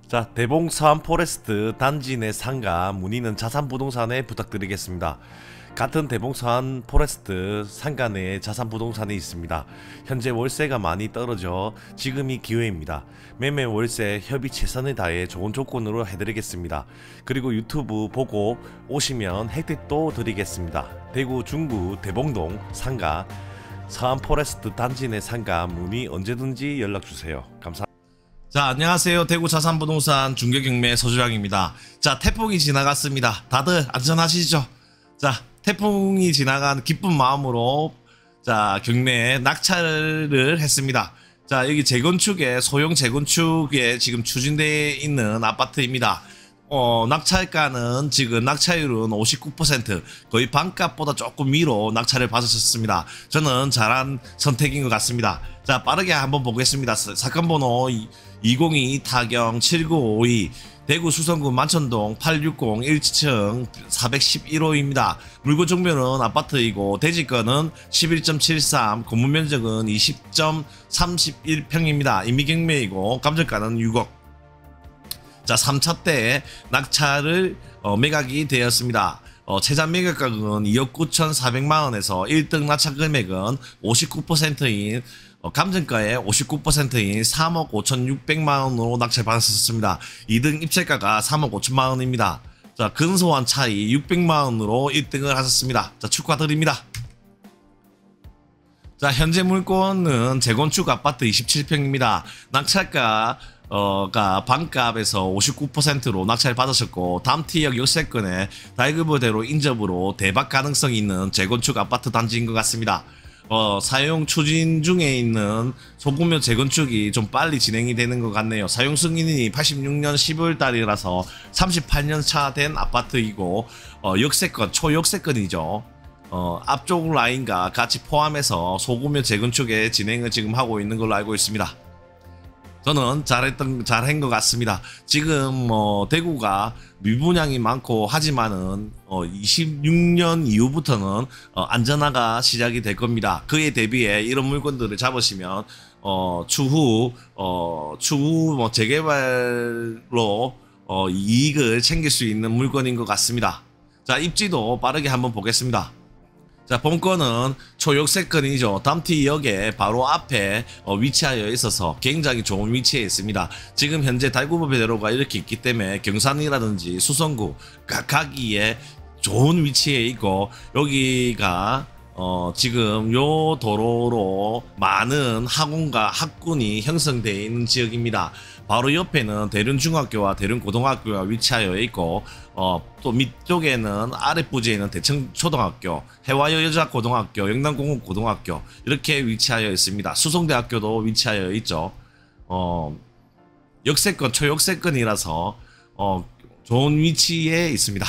자, 대봉산 포레스트 단지 내 상가 문의는 자산부동산에 부탁드리겠습니다. 같은 대봉산 포레스트 상가 내에 자산부동산이 있습니다. 현재 월세가 많이 떨어져 지금이 기회입니다. 매매 월세 협의 최선을 다해 좋은 조건으로 해드리겠습니다. 그리고 유튜브 보고 오시면 혜택도 드리겠습니다. 대구 중구 대봉동 상가 서안 포레스트 단지 내 상가 문의 언제든지 연락주세요. 감사합니다. 자, 안녕하세요. 대구 자산부동산 중개경매 서주양입니다. 자, 태풍이 지나갔습니다. 다들 안전하시죠? 자, 태풍이 지나간 기쁜 마음으로 자, 경매에 낙찰을 했습니다. 자, 여기 재건축에 소형 재건축에 지금 추진되어 있는 아파트입니다. 낙찰가는 지금 낙찰율은 59%, 거의 반값보다 조금 위로 낙찰을 받으셨습니다. 저는 잘한 선택인 것 같습니다. 자, 빠르게 한번 보겠습니다. 사건 번호 202 타경 7952 대구 수성구 만천동 860 1층 411호입니다. 물건 종묘는 아파트이고 대지권은 11.73, 건물 면적은 20.31평입니다. 임의경매이고 감정가는 6억. 자, 3차 때 낙찰을 매각이 되었습니다. 최저 매각가격은 2억 9,400만원에서 1등 낙찰 금액은 59%인 감정가의 59%인 3억 5,600만원으로 낙찰받았습니다. 2등 입찰가가 3억 5천만원입니다. 자, 근소한 차이 600만원으로 1등을 하셨습니다. 자, 축하드립니다. 자, 현재 물건은 재건축 아파트 27평입니다. 낙찰가 가 반값에서 59%로 낙찰 받으셨고 다음 티역 역세권에 달그버대로 인접으로 대박 가능성이 있는 재건축 아파트 단지인 것 같습니다. 사용 추진 중에 있는 소규모 재건축이 좀 빨리 진행이 되는 것 같네요. 사용 승인이 86년 12월 달이라서 38년 차 된 아파트이고 역세권, 초역세권이죠. 앞쪽 라인과 같이 포함해서 소규모 재건축의 진행을 지금 하고 있는 걸로 알고 있습니다. 저는 잘한 것 같습니다. 지금 대구가 미분양이 많고 하지만은 26년 이후부터는 안전화가 시작이 될 겁니다. 그에 대비해 이런 물건들을 잡으시면 추후 재개발로 이익을 챙길 수 있는 물건인 것 같습니다. 자, 입지도 빠르게 한번 보겠습니다. 자, 본건은 초역세권이죠. 담티역에 바로 앞에 위치하여 있어서 굉장히 좋은 위치에 있습니다. 지금 현재 달구부대로가 이렇게 있기 때문에 경산이라든지 수성구 가기에 좋은 위치에 있고, 여기가 지금 요 도로로 많은 학원과 학군이 형성되어 있는 지역입니다. 바로 옆에는 대륜중학교와 대륜고등학교가 위치하여 있고 또 밑쪽에는 아랫부지에는 대청초등학교, 해화여 여자고등학교, 영남공업고등학교 이렇게 위치하여 있습니다. 수성대학교도 위치하여 있죠. 역세권, 초역세권이라서 좋은 위치에 있습니다.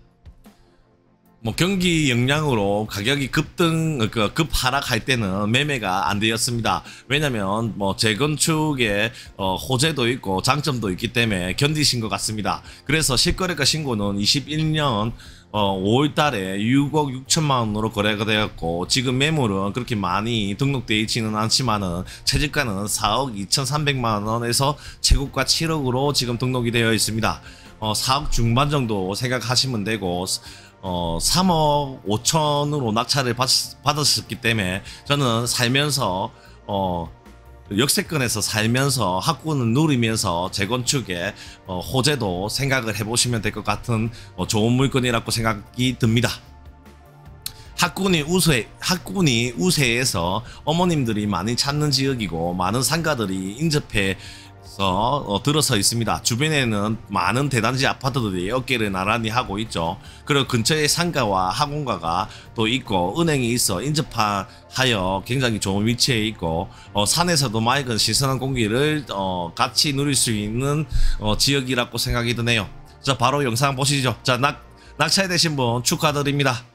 경기 영향으로 가격이 급 하락할 때는 매매가 안 되었습니다. 왜냐면 재건축에 호재도 있고 장점도 있기 때문에 견디신 것 같습니다. 그래서 실거래가 신고는 21년 5월 달에 6억 6천만 원으로 거래가 되었고, 지금 매물은 그렇게 많이 등록되어 있지는 않지만은 최저가는 4억 2,300만 원에서 최고가 7억으로 지금 등록이 되어 있습니다. 4억 중반 정도 생각하시면 되고 3억 5천으로 낙찰을 받으셨기 때문에 저는 살면서 역세권에서 살면서 학군을 누리면서 재건축에 호재도 생각을 해보시면 될 것 같은 좋은 물건이라고 생각이 듭니다. 학군이 우세해서 어머님들이 많이 찾는 지역이고 많은 상가들이 인접해 들어서 있습니다. 주변에는 많은 대단지 아파트들이 어깨를 나란히 하고 있죠. 그리고 근처에 상가와 학원가가 또 있고 은행이 있어 인접하여 굉장히 좋은 위치에 있고 산에서도 맑은 신선한 공기를 같이 누릴 수 있는 지역이라고 생각이 드네요. 자, 바로 영상 보시죠. 자, 낙찰되신 분 축하드립니다.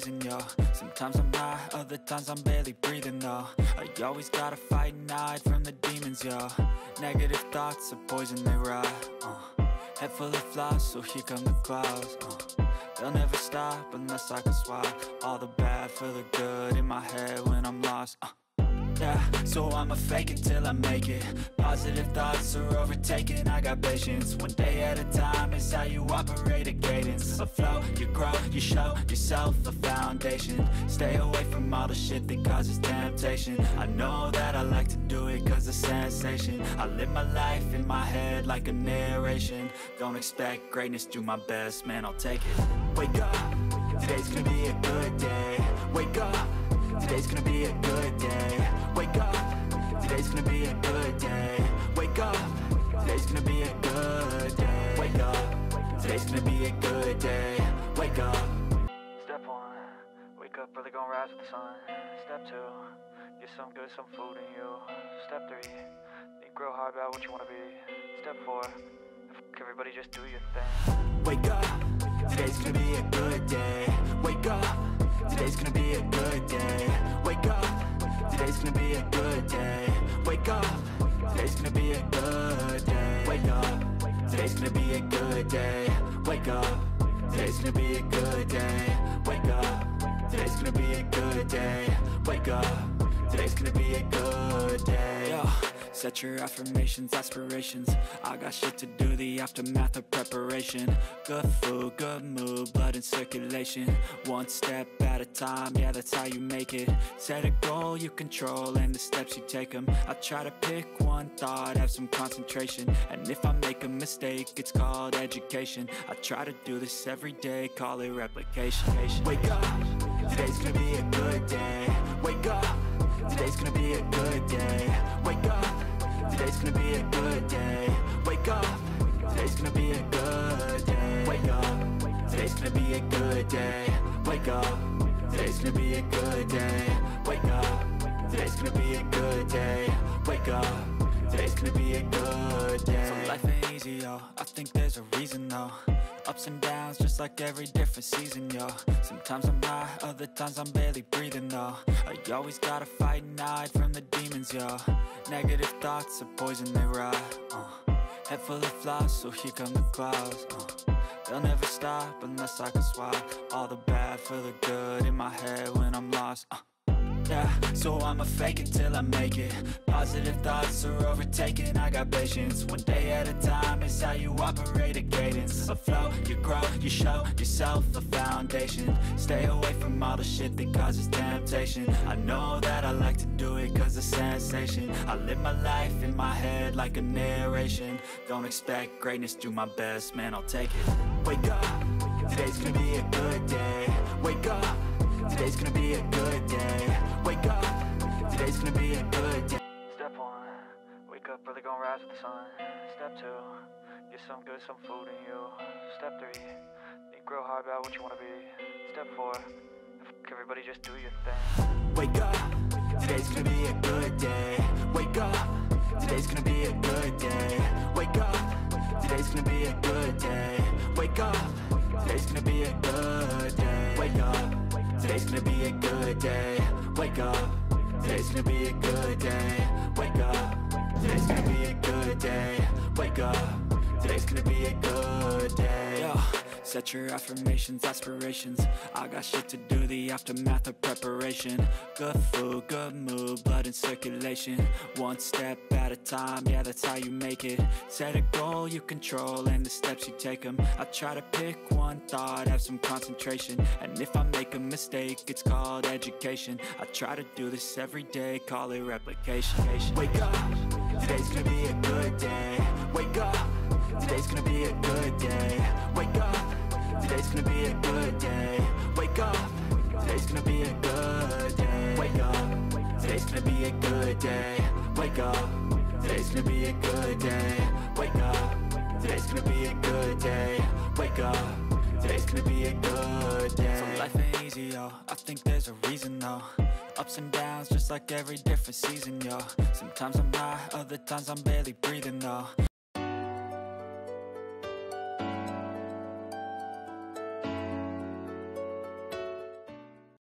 season, yo. Sometimes I'm high, other times I'm barely breathing, though. I always gotta fight and hide from the demons, yo. Negative thoughts are poison, they rot. Head full of flies, so here come the clouds. They'll never stop unless I can swap all the bad for the good in my head when I'm lost. Yeah, so I'ma fake it till I make it. Positive thoughts are overtaken, I got patience. One day at a time is how you operate a cadence. A flow, you grow, you show yourself a foundation. Stay away from all the shit that causes temptation. I know that I like to do it cause it's sensation. I live my life in my head like a narration. Don't expect greatness, do my best, man, I'll take it. Wake up, today's gonna be a good day. Wake up, today's gonna be a good day. Wake up, today's gonna be a good day. Wake up, today's gonna be a good day. Wake up, today's gonna be a good day. Wake up. Step 1, wake up early, gonna rise with the sun. Step 2, get some good, some food in you. Step 3, think real hard about what you wanna be. Step 4, everybody just do your thing. Wake up, today's gonna be a good day. Wake up, today's gonna be a good day. Wake up, today's gonna be a good day. Wake up, today's gonna be a good day. Wake up, today's gonna be a good day. Wake up, today's gonna be a good day. Wake up, today's gonna be a good day. Wake up, today's gonna be a good day. Yo. Set your affirmations, aspirations. I got shit to do, the aftermath of preparation. Good food, good mood, blood in circulation. One step at a time, yeah, that's how you make it. Set a goal you control and the steps you take them. I try to pick one thought, have some concentration. And if I make a mistake, it's called education. I try to do this every day, call it replication. Wake up, today's gonna be a good day. Wake up, today's gonna be a good day. Wake up, today's gonna be a good day. Wake up, today's gonna be a good day. Wake up, today's gonna be a good day. Wake up, today's gonna be a good day. Wake up, today's gonna be a good day. Wake up, today's gonna be a good day. So life ain't easy, yo, I think there's a reason though. Ups and downs, just like every different season, yo. Sometimes I'm high, other times I'm barely breathing, though. I always gotta fight and hide from the demons, yo. Negative thoughts are poison, they rot. Head full of flies, so here come the clouds. They'll never stop unless I can swap all the bad for the good in my head when I'm lost. Yeah, so I'ma fake it till I make it. Positive thoughts are overtaken, I got patience. One day at a time is how you operate a cadence. A flow, you grow, you show yourself a foundation. Stay away from all the shit that causes temptation. I know that I like to do it cause it's sensation. I live my life in my head like a narration. Don't expect greatness, do my best, man, I'll take it. Wake up, today's gonna be a good day. Wake up, today's gonna be a good day. Wake up, today's gonna be a good day. Step 1, wake up early, gonna rise with the sun. Step 2, get some good, some food in you. Step 3, think real hard about what you wanna be. Step 4, everybody just do your thing. Wake up, today's gonna be a good day. Wake up, today's gonna be a good day. Wake up, today's gonna be a good day. Wake up, today's gonna be a good day. Wake up, today's gonna be a good day. Wake up, today's gonna be a good day. Wake up, today's gonna be a good day. Wake up, today's gonna be a good day. Yo. Set your affirmations, aspirations. I got shit to do, the aftermath of preparation. Good food, good mood, blood in circulation. One step at a time, yeah, that's how you make it. Set a goal you control and the steps you take them. I try to pick one thought, have some concentration. And if I make a mistake, it's called education. I try to do this every day, call it replication. Wake up, today's gonna be a good day. Wake up, today's gonna be a good day. Wake up, today's gonna be a good day. Wake up, today's gonna be a good day. Wake up, today's gonna be a good day. Wake up, today's gonna be a good day. Wake up, today's gonna be a good day. Wake up, today's gonna be a good day. So life ain't easy, yo, I think there's a reason though. Ups and downs, just like every different season, yo. Sometimes I'm high, other times I'm barely breathing, though.